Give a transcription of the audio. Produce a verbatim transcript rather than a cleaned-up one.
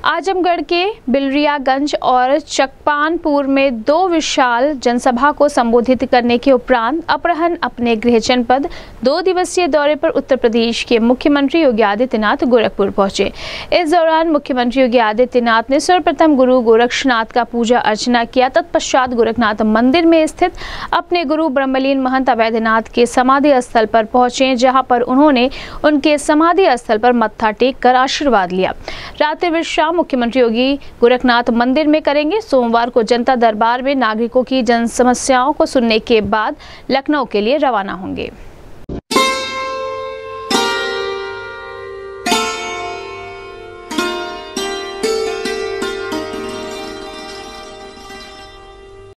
आजमगढ़ के बिलरियागंज और चकपानपुर में दो विशाल जनसभा को संबोधित करने के उपरांत अपराह्न अपने गृह जनपद दो दिवसीय दौरे पर उत्तर प्रदेश के मुख्यमंत्री योगी आदित्यनाथ गोरखपुर पहुंचे। इस दौरान मुख्यमंत्री योगी आदित्यनाथ ने सर्वप्रथम गुरु गोरक्षनाथ का पूजा अर्चना किया। तत्पश्चात गोरखनाथ मंदिर में स्थित अपने गुरु ब्रह्मलीन महंत अवैधनाथ के समाधि स्थल पर पहुंचे, जहां पर उन्होंने उनके समाधि स्थल पर मत्था टेक कर आशीर्वाद लिया। रात्रि विश्राम मुख्यमंत्री योगी गोरखनाथ मंदिर में करेंगे। सोमवार को जनता दरबार में नागरिकों की जन समस्याओं को सुनने के बाद लखनऊ के लिए रवाना होंगे।